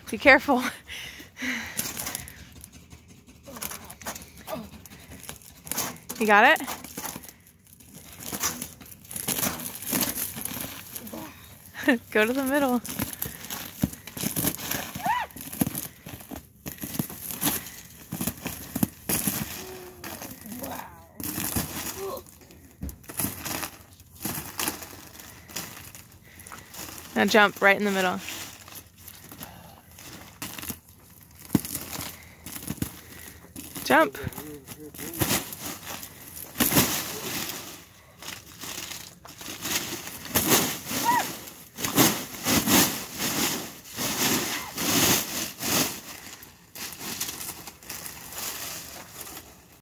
Be careful. You got it? Go to the middle. Now jump right in the middle. Jump.